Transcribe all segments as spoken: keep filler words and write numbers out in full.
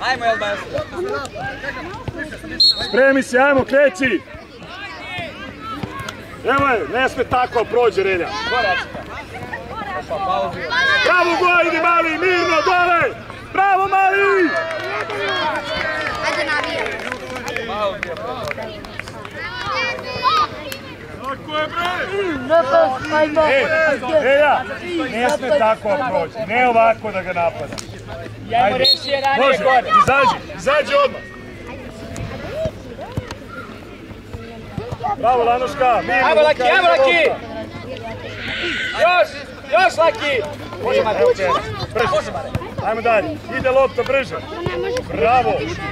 Ajmo, Elba. Spremi se, ajmo, kreći. Evo je, ne sme tako, ali prođe Relja. Bravo, Goja, idi mali, mirno, dole! Bravo, mali! Ajde, navijam. Tako je, bre! E, Relja, ne sme tako, ali prođe. Ne ovako da ga napada. Ajmo reši je ranije može, gore. Izađi, izađi odmah. Bravo, Lanoška, mirno. Ajmo, Laki, ajmo, Laki! Još, još, Laki! Može, Mare, uče. Može, Mare. Ajmo dalje, ide lopta, brže. Bravo.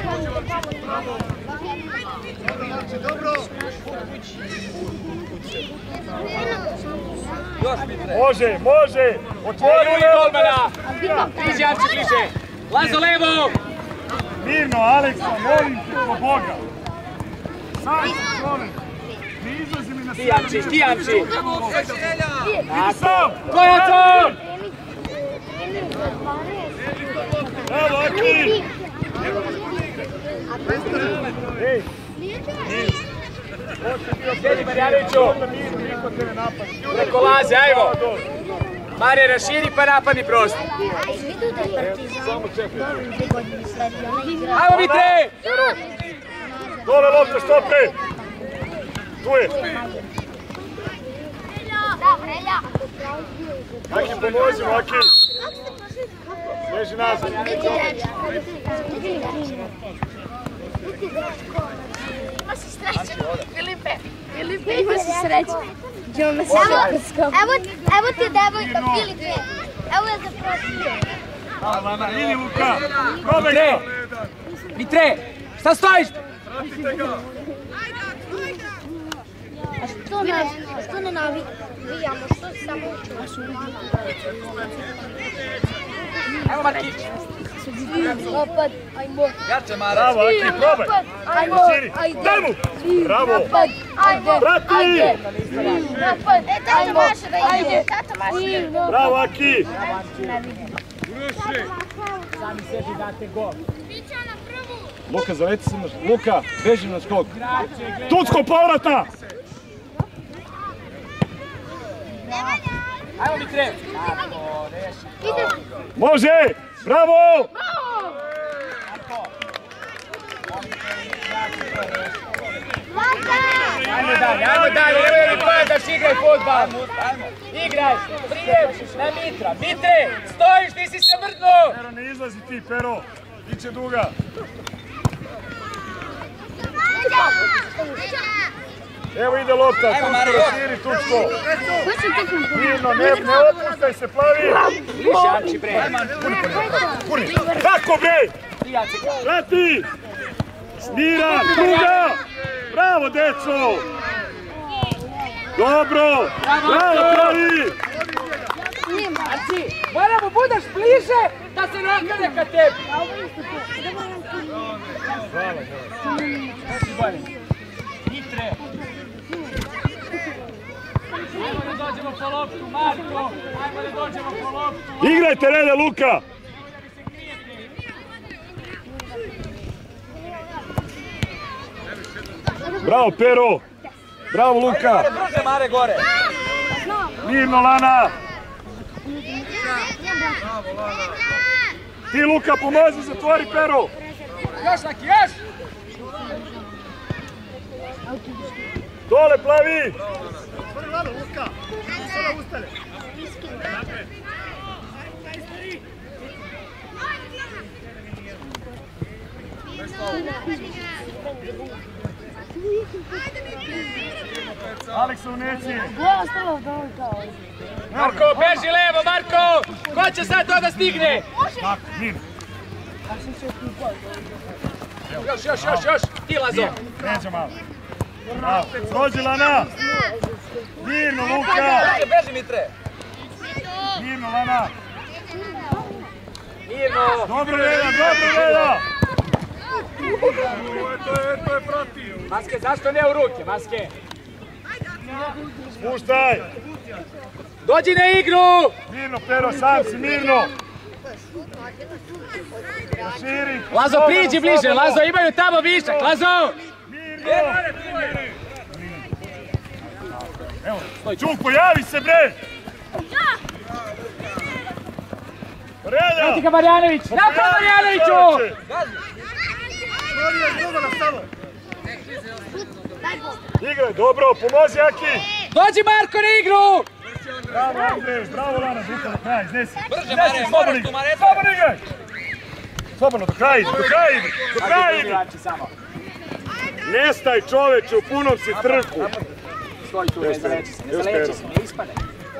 Može, može. Otvori golmana. Iđi, Arči, bliže. Lazo, levo. Mirno, Aleksa, molim te, po Boga. Sam čovek. Ne izlazi mi na Ti, Arči, ti, Arči. Idi sam. Kojačon! Evo, Aki. Ej. Sjedi, Marjanoviću. Preko Laze, ajmo. Marija, raširi pa napadni prostor. Samo čekaj. Ajmo, Mitre! Dole lopta, štope. Tu je. Aki, pomozimo, Aki. Leži nazad. Ima si sreće, Filipe. Filipe, ima si sreće. Evo ti devojka, Filipe. Evo je zaprosio. Vidi, Luka. Probaj ga. Mitre, šta stojiš? A što ne, što ne navijamo, što se samo učimo? Evo, Markić. Opad, ajmo. Jače, Mara. Bravo, Aki, probaj. Ajmo, Širi. Daj mu. Bravo. ajmo. Prati. Napad, e, tato maše da ide, tato maše. Bravo, Aki. Sami sebi date gol. Luka, zaveti se na... Luka, beži na skok. Tucko, povrata. Ajmo, Mitre. Može. Bravo. Ajmo dalje, ajmo dalje, evo je mi padaš, igraj fudbal. Igraj, prijem na Mitra. Mitre, stojiš, ti si se mrdnuo. Pero, ne izlazi ti, Pero. Iće duga. Evo ide lopta, Tucko, širi Tucko. Mirno, ne, ne opuštaj se, plavi. Više, Arči, bre. Puni, tako bre. Prati. Smira, druga. Bravo, deco. Dobro. Bravo, plavi. Arči, moramo budeš bliže da se nakane ka tebi. Mitre. Ajmo da dođemo po loptu, Marko. Ajmo da dođemo po loptu. Igrajte, Relja, Luka. Bravo, Pero. Bravo, Luka. Brže, Mare, gore. Mirno, Lana. Ti, Luka, pomozi, zatvori Pero. Još, Laki, još. Dole, plavi. Aleksa u neci. Marko, beži levo, Marko! Ko će sad to da stigne? Tako, mirno. Još, još, još, još! Ti, Lazo! Neđe malo. Bravo, prođi Lana. Mirno, Luka. Beži, Mitre! Mirno, Lana. Mirno! Dobro, Relja, dobro, Relja. To je protiv. Maske, zašto ne u ruke, Maske? Spuštaj. Dođi na igru! Mirno, Pero, sam si, mirno. Širi, Lazo, priđi bliže, Lazo, imaju tamo višak, Lazo! Čuk, pojavi se, bre! Relja! Evo ti ga Marjanović, napad Marjanoviću! Igraj, dobro, pomozi Aki! Dođi Marko na igru! Bravo Andrej, bravo Lana, Duka do kraja, iznesi. Brže, Mare, moraš tu, Mare! Slobodno igraj! Slobodno, do kraja, do kraja igri, do kraja igri! Nestaj čoveče, u punom si trku! Stoj tu, ne zaleći se, ne zaleći se, ne ispane.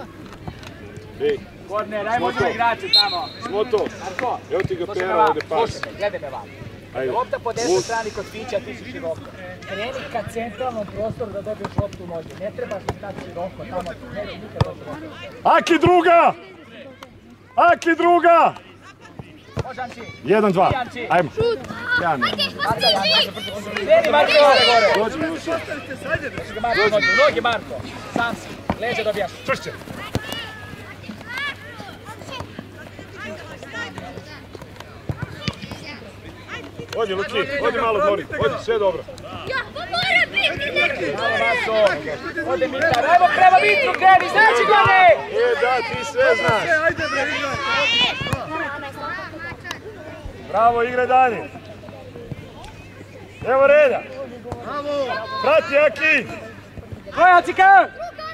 Korner, aj možemo igrači tamo. Smoto, Marko, evo ti ga slušaj me Pera vam, ovdje pas. slušaj me, gledaj me vam. Lopta po desnoj strani kod Fića, ti si široko. Kreni ka centralnom prostoru da dobiješ loptu u noge. Ne trebaš ti tako široko, tamo ne bi nikad dobro. Aki druga! Aki druga! Može Amči. Jedan, dva, ajmo. Ja ne. Kreni Marko gore, gore. Dođi, Miloše. Marko, noge, u noge Marko. Sam si, leđe dobijaš. Čvršće. Odi Luki, odi malo Dori, odi, sve dobro. Ode Mitar, ajmo prema Mitru, kreni, znači gore! E, da, ti sve znaš. Bravo, igre dalje. Evo reda. Prati, Aki. Ko je Ocika?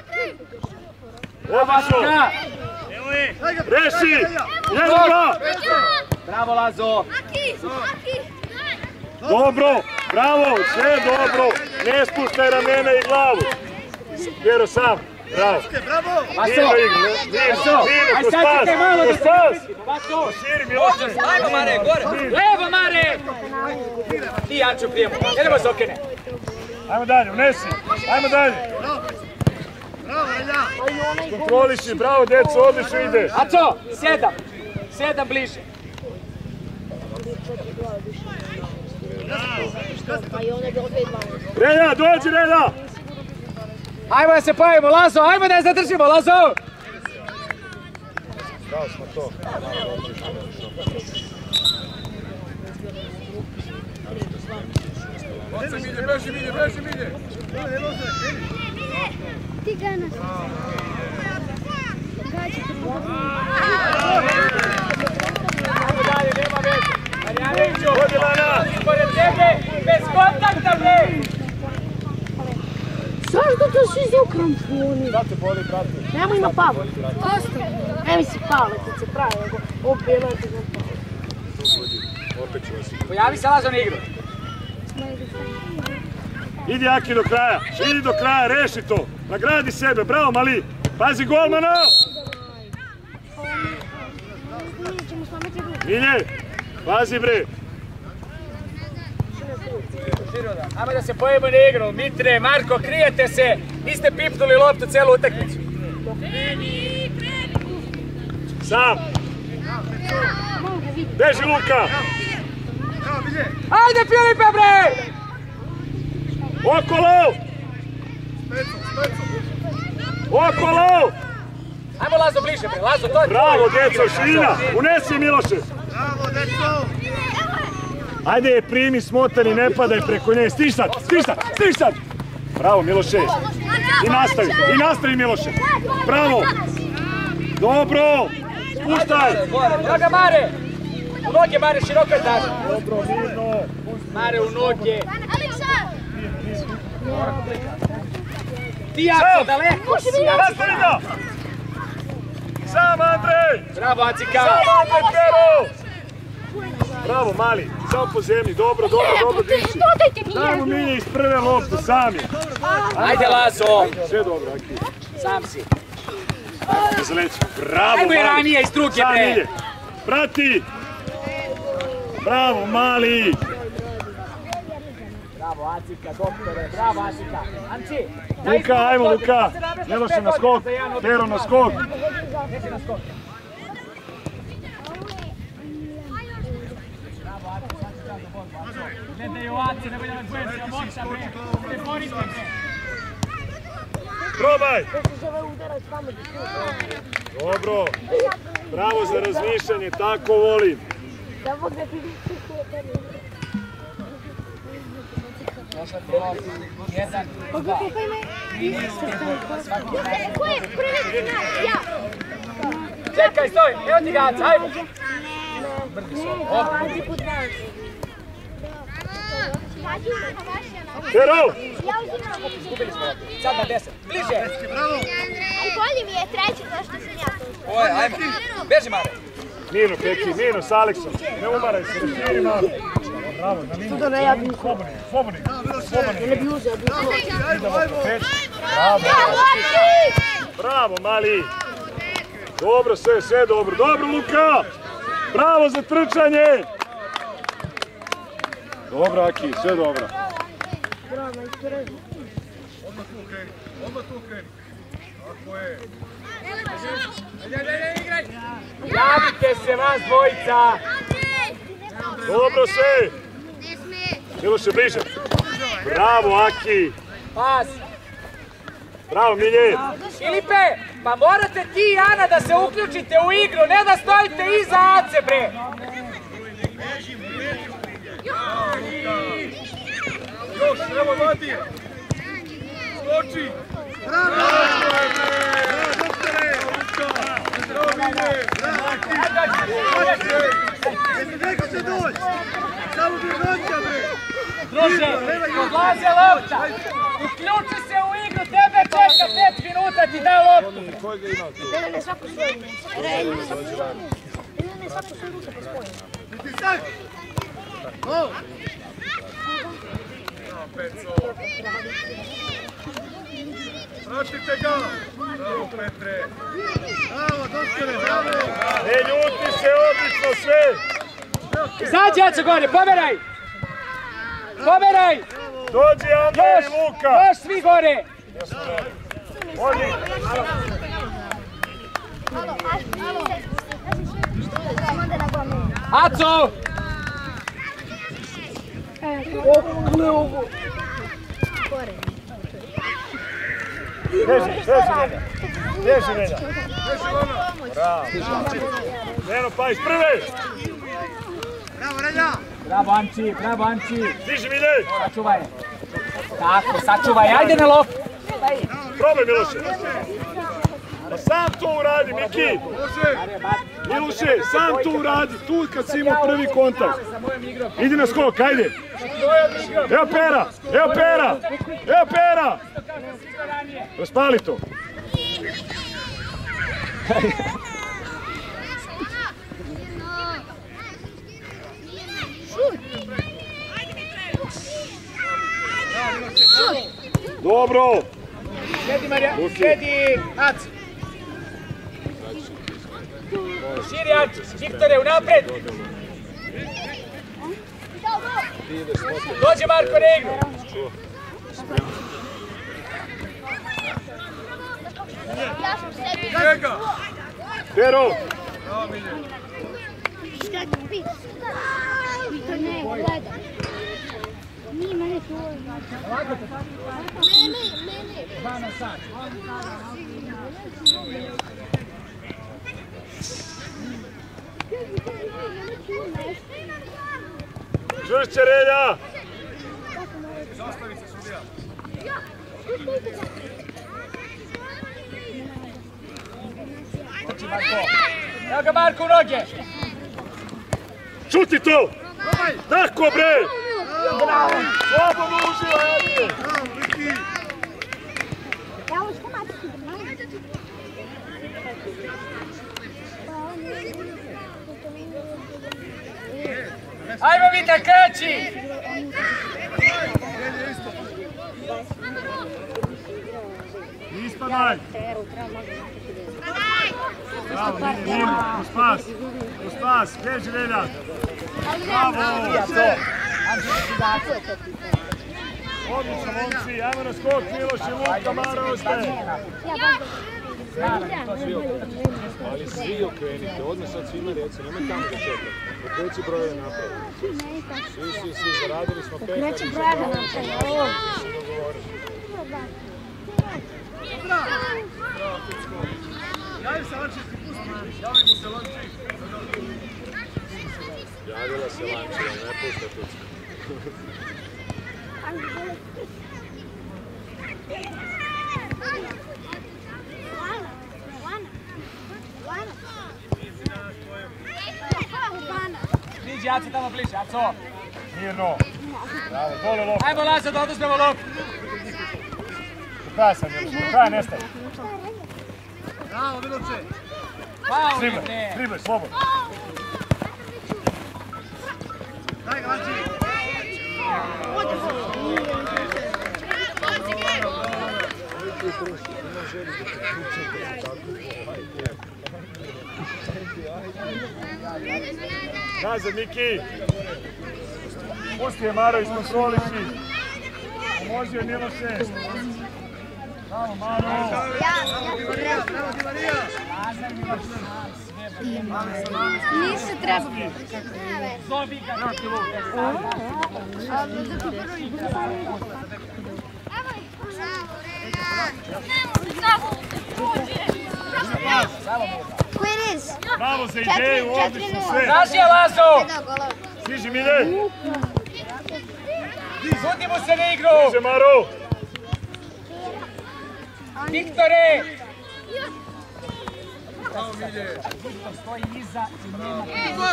Odlično. Reši. Jedan, dva. Bravo Lazo. Dobro, bravo, sve dobro. Ne spuštaj ramena i glavu. Vjero sam, bravo. Vaso, Divno igre, divno, aj divno, ko sad spas, ćete malo ko da se spas. pustimo, Vaso. Širi, Miloše. Ajmo, Mare, gore! Levo Mare! Ti Janču prijemo, jedemo se okene. Ajmo dalje, unesi. Ajmo dalje. Kontroliši, bravo, djeco, odlično ide. Aco, sedam, sedam bliže. Relja, dođi, Relja. Ajmo da se pojavimo, Lazo, ajmo da je zadržimo, Lazo! Bravo smo to. Beži, Milje, beži, Milje! Ti ga nas. Gađi te Ajmo dalje, nema veze. Marjanoviću, Vodi Lana. pored tebe, bez kontakta, bre! Zašto to svi zukram puni? Da te boli, brate. Nemo ima Pavle. Ostaje. Ne mi si Pavle, kad se pravi, nego opelati ga Pavle. Opet ću vas. Pojavi se Lazo na igru. Idi Aki do kraja, idi do kraja, reši to. Nagradi sebe, bravo mali. Pazi golmana. Milje, pazi bre. Ajmo da se pojavimo na igru. Mitre, Marko, krijete se. Niste pipnuli loptu celu utakmicu. Sam. Beži Luka. Ajde Filipe, bre! Okolo. Okolo. Ajmo Lazo bliže, bre. Lazo, to je Bravo, tvoj. djeco, širina. Unesi Miloše. Ajde je primi smotani, ne padaj preko nje. Stiš sad, stiš sad, stiš sad. Bravo Miloše. I nastavi, i nastavi Miloše. Bravo. Dobro. Spuštaj. Noga Mare! U noge Mare, široko je tažno. Dobro, mirno. Mare u noge. Ti jako daleko si. Nastavi ga. Sam Andrej. Bravo Acika. Sam Andrej, Pero. Bravo mali, samo po zemlji, dobro, dobro, dobro diši. Dajmo Milje iz prve lopte, sam je. Ajde Lazo. Sve dobro, Aki. Sam si. Da se leći. Bravo Ajmo je mali. ranije iz druge, Sam bre. Milje. Prati. Bravo mali. Bravo Acika, doktore. Bravo Acika. Anči. Luka, ajmo Luka. Miloše na skok, Pero na skok. Nesi na skok. Gledaju Aci, nemoj da nas bojem se omoća, bre. Ne borite, bre. Probaj. Dobro. Bravo za razmišljanje, tako volim. Da mogu da ti Došla ti lopta. Jedan, dva. Ko je prvi final? Ja. Čekaj, stoj, evo ti gaca, hajmo. Brdi su ovo, ovo. Pero! Skupili smo loptu. Sad na deset. Bliže. Aj, bolje mi je treći, zašto sam ja tu. Oj, ajmo. Beži, Mare. Mirno, Peki, mirno, s Aleksom. Ne umaraj se, raširi malo. Bravo, na liniju. Slobodni, slobodni, slobodni. Ne bi uzeo, bi uzeo. Bravo, bravo, mali. Dobro, sve, sve dobro. Dobro, Luka. Bravo za trčanje. Dobro, Aki, sve dobro. Odmah tu kreni, odmah tu kreni. Tako je. Javite se vas dvojica. Dobro, sve. Miloše, bliže. Bravo, Aki. Pas. Bravo, Milje. Filipe, pa morate ti i Ana da se uključite u igru, ne da stojite iza Ace, bre. Još, evo vadi. Skoči. Bravo! Doktore! Bravo, Milje! Neko će doći! Samo bi noća, bre! Druže, odlaze lopta. Uključi se u igru, tebe čeka pet minuta, ti daj loptu. Ne, ne, svaku svoju. Ne, ne, svaku svoju. Ne, ne, svaku svoju ruku po spoju. Pritisak! O! Peco! Pratite ga! Bravo, Petre! Bravo, doktore, bravo! Ne ljuti se, odlično sve. Izađi, Aco, gore, pomeraj. Pomeraj. Dođi, Andrej i Luka. Još svi gore. Odi. Aco. Beži, beži njega. Beži njega. Bravo. Neno, pa iz prve. Bravo, Relja! Bravo, Anči, bravo, Anči. Stiži, Milje. Sačuvaj. Tako, sačuvaj, ajde na loptu. Probaj, Miloše. Pa sam to uradi, Miki. Miloše, sam to uradi. Tu kad si imao prvi kontakt. Idi na skok, ajde. Evo Pera, evo Pera, evo Pera. Raspali to. Dobro. Sjedi, Marija, sjedi, Aci. Širi, Aci, Viktore, unapred. Dođe Marko na igru. Njega! Pero. Bravo, Milje! Ne, gledaj. Nije mene tu. Mene, mene. Dva na sat. Čvršće, Relja. Zastavi se, sudija! Dođi, Marko. Evo ga, Marko, u noge. Čuti to. Tako, bre. Slobodno uživaj, ajde. Bravo, Viki! Evo što mati. Ajmo, Vita, kreći. Ispadaj. Bravo, Mini, Mini, u spas. U spas, beži, Relja. Bravo. Odlično, momci, ajmo na skok, Miloš i Luka, Mara ostaje. Ali svi okrenite, odmah sad svima reci, nemoj tamo da čekati. Okreći brojeve napravi. Svi, svi, svi, zaradili smo pet. Okreći brojeve napravi. Javi se, Anči, ti pusti! Javi mu se, Lanči! Javila se lanči, ne pušta tucka. Priđi, Aco, tamo bliže, Aco. Mirno. Bravo, dole loptu. Ajmo, Lazo, da oduzmemo loptu. Do kraja sam, Miloš, do kraja ne stavi. Bravo, Miloše. Faul, Dribler, ne. dribler, slobodno. Daj ga, Marci. Nazad, Miki. Pusti je Maro, iskontroliši. Pomozi je Miloše. Bravo, Maro. Bravo, Di Marija. Nisu treba. Zobi ga. Koji riz? Bravo za ideju, odlično sve. Traži je, Lazo. Stiži, Milje. Zuti mu se na igru. Stiže, Maro. Viktore. Viktor stoji iza i nema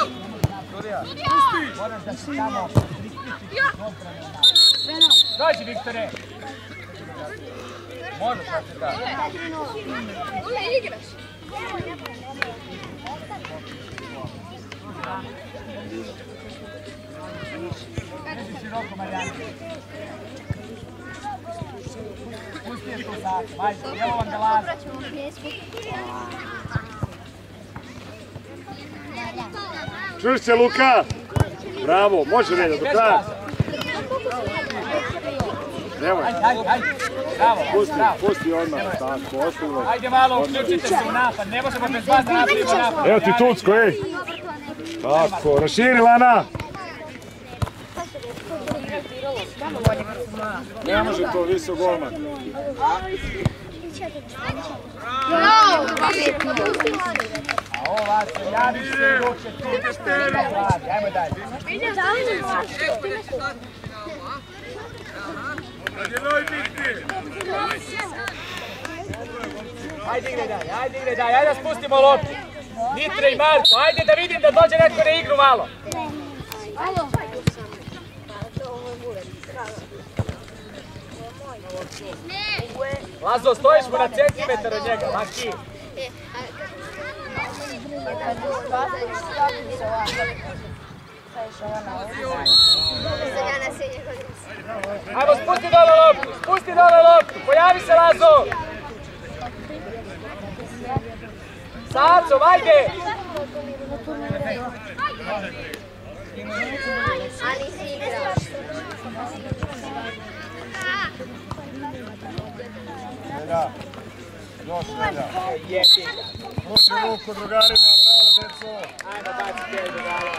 pusti. Moraš da si tamo priključiš odbrane. Dođi, Viktore. Možeš da se da. Ule, igraš. Drži široko, Marijana. Pusti je tu sad. Ajde, evo vam ga Lazo. Čvršće, Luka. Bravo, može Relja, do kraja. Nemoj. Ajde, ajde, ajde. Bravo, Pusti, bravo. pusti odmah. Tako, ostavilo. Ajde malo, uključite se u napad. Ne možemo bez vas da napravimo napad. Evo ti Tucko, ej. Tako, raširi Lana. Ne može to, visok golman. A ovo vas se javi se dok će tu radi. Ajmo dalje. Ajde igre dalje, ajde igre dalje, ajde da spustimo loptu. Mitre i Marko, ajde da vidim da dođe netko na igru malo. Lazo, stojiš mu na centimetar od njega, Maki. Ajmo, spusti dole loptu, spusti dole loptu, pojavi se Lazo. Sacom, ajde. Ali si igraš. Relja. Još Relja. Jebi ga. Pruži ruku drugarima, bravo deco. Ajmo, baci te drugara.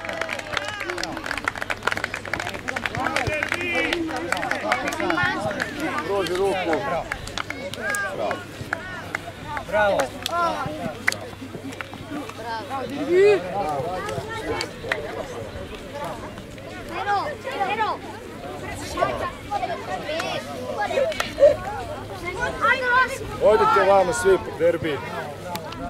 Pruži ruku. Bravo. Bravo. Odite vamo svi, derbi.